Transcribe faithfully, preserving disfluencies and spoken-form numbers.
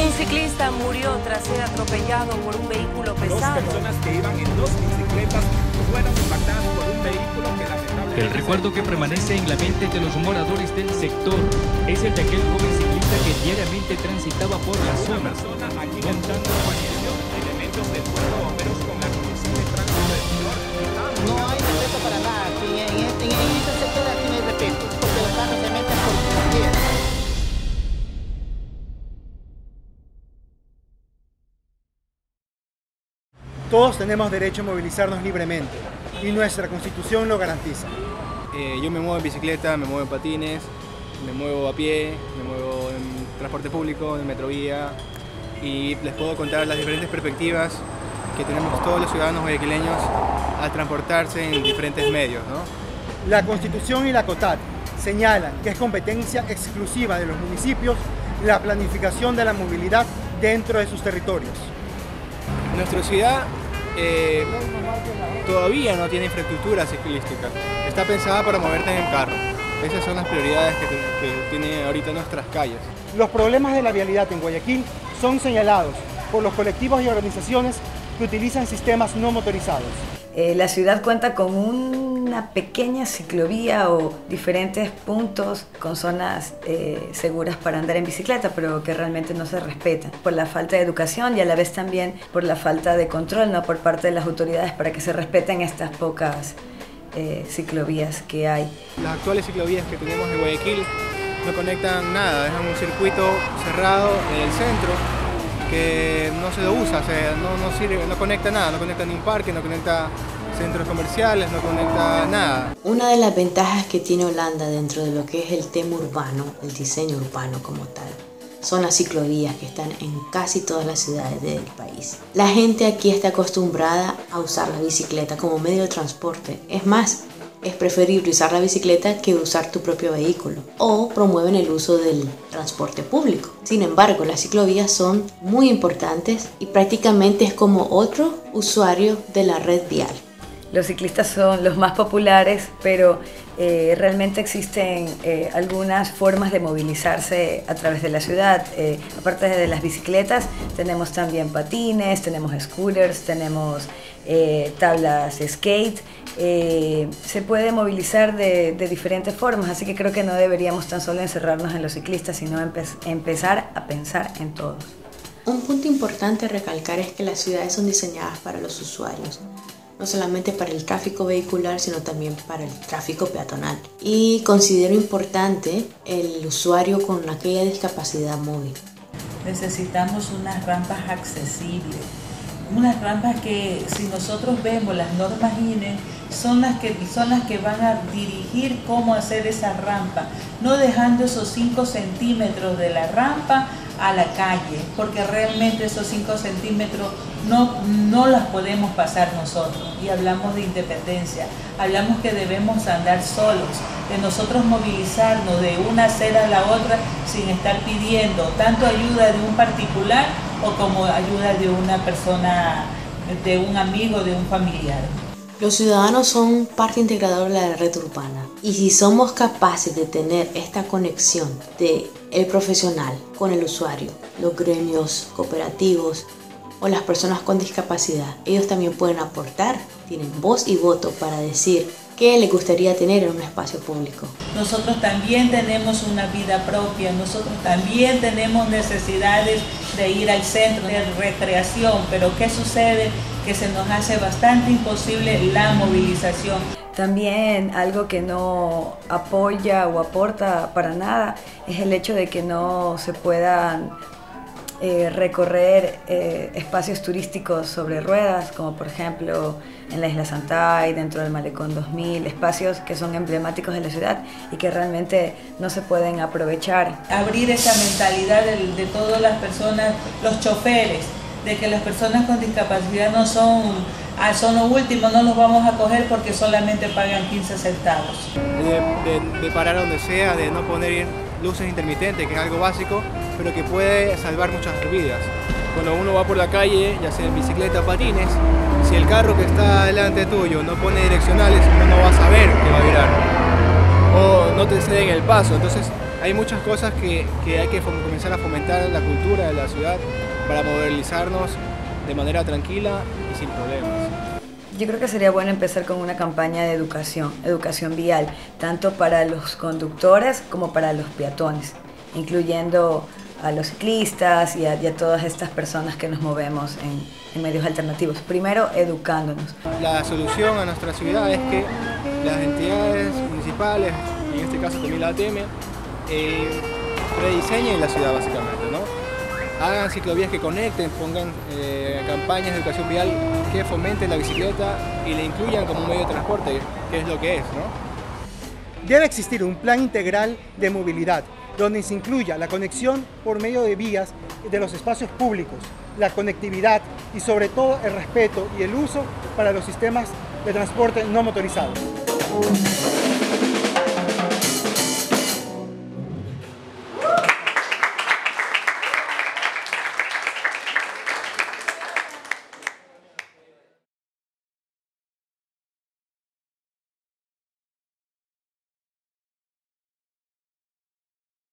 Un ciclista murió tras ser atropellado por un vehículo pesado. Dos personas que iban en dos bicicletas fueron impactadas por un vehículo que lamentablemente... El recuerdo que permanece en la mente de los moradores del sector es el de aquel joven ciclista que diariamente transitaba por la zona. Aquí montando falleció elementos del cuerpo de bomberos con la condición de tránsito del señor. No hay respeto para nada. En, en, en, en este sector aquí no hay respeto, porque los carros se meten por cualquiera. Todos tenemos derecho a movilizarnos libremente y nuestra Constitución lo garantiza. Eh, yo me muevo en bicicleta, me muevo en patines, me muevo a pie, me muevo en transporte público, en metrovía, y les puedo contar las diferentes perspectivas que tenemos todos los ciudadanos guayaquileños al transportarse en diferentes medios, ¿no? La Constitución y la COTAD señalan que es competencia exclusiva de los municipios la planificación de la movilidad dentro de sus territorios. Nuestra ciudad eh, todavía no tiene infraestructura ciclística. Está pensada para moverte en carro. Esas son las prioridades que, que tiene ahorita nuestras calles. Los problemas de la vialidad en Guayaquil son señalados por los colectivos y organizaciones que utilizan sistemas no motorizados. Eh, la ciudad cuenta con una pequeña ciclovía o diferentes puntos con zonas eh, seguras para andar en bicicleta, pero que realmente no se respetan por la falta de educación y a la vez también por la falta de control, ¿no?, por parte de las autoridades para que se respeten estas pocas eh, ciclovías que hay. Las actuales ciclovías que tenemos en Guayaquil no conectan nada, es un circuito cerrado en el centro que no se lo usa, o sea, no, no sirve, no conecta nada, no conecta ni un parque, no conecta centros comerciales, no conecta nada. Una de las ventajas que tiene Holanda dentro de lo que es el tema urbano, el diseño urbano como tal, son las ciclovías que están en casi todas las ciudades del país. La gente aquí está acostumbrada a usar la bicicleta como medio de transporte. Es más, es preferible usar la bicicleta que usar tu propio vehículo, o promueven el uso del transporte público. Sin embargo, las ciclovías son muy importantes y prácticamente es como otro usuario de la red vial. Los ciclistas son los más populares, pero eh, realmente existen eh, algunas formas de movilizarse a través de la ciudad. Eh, aparte de las bicicletas, tenemos también patines, tenemos scooters, tenemos eh, tablas de skate. Eh, se puede movilizar de, de diferentes formas, así que creo que no deberíamos tan solo encerrarnos en los ciclistas, sino empe empezar a pensar en todos. Un punto importante a recalcar es que las ciudades son diseñadas para los usuarios, no solamente para el tráfico vehicular, sino también para el tráfico peatonal. Y considero importante el usuario con aquella discapacidad móvil. Necesitamos unas rampas accesibles, unas rampas que, si nosotros vemos las normas I N E, son las que, son las que van a dirigir cómo hacer esa rampa, no dejando esos cinco centímetros de la rampa a la calle, porque realmente esos cinco centímetros no, no las podemos pasar nosotros. Y hablamos de independencia, hablamos que debemos andar solos, de nosotros movilizarnos de una acera a la otra sin estar pidiendo tanto ayuda de un particular o como ayuda de una persona, de un amigo, de un familiar. Los ciudadanos son parte integradora de la red urbana, y si somos capaces de tener esta conexión de el profesional con el usuario, los gremios cooperativos o las personas con discapacidad, ellos también pueden aportar, tienen voz y voto para decir qué les gustaría tener en un espacio público. Nosotros también tenemos una vida propia, nosotros también tenemos necesidades de ir al centro de recreación, pero ¿qué sucede? Que se nos hace bastante imposible la movilización. También algo que no apoya o aporta para nada es el hecho de que no se puedan eh, recorrer eh, espacios turísticos sobre ruedas, como por ejemplo en la Isla Santay, dentro del Malecón dos mil, espacios que son emblemáticos de la ciudad y que realmente no se pueden aprovechar. Abrir esa mentalidad de, de todas las personas, los choferes, de que las personas con discapacidad no son, ah, son lo último, no los vamos a coger porque solamente pagan quince centavos. De, de, de parar donde sea, de no poner luces intermitentes, que es algo básico, pero que puede salvar muchas vidas. Cuando uno va por la calle, ya sea en bicicleta o patines, si el carro que está delante tuyo no pone direccionales, uno no va a saber que va a virar, o no te ceden el paso. Entonces hay muchas cosas que, que hay que comenzar a fomentar la cultura de la ciudad para movilizarnos de manera tranquila y sin problemas. Yo creo que sería bueno empezar con una campaña de educación, educación vial, tanto para los conductores como para los peatones, incluyendo a los ciclistas y a, y a todas estas personas que nos movemos en, en medios alternativos. Primero, educándonos. La solución a nuestra ciudad es que las entidades municipales, en este caso también la A T M, eh, rediseñen la ciudad básicamente, ¿no? Hagan ciclovías que conecten, pongan eh, campañas de educación vial que fomenten la bicicleta y la incluyan como un medio de transporte, que es lo que es, ¿no? Debe existir un plan integral de movilidad, donde se incluya la conexión por medio de vías de los espacios públicos, la conectividad y sobre todo el respeto y el uso para los sistemas de transporte no motorizados.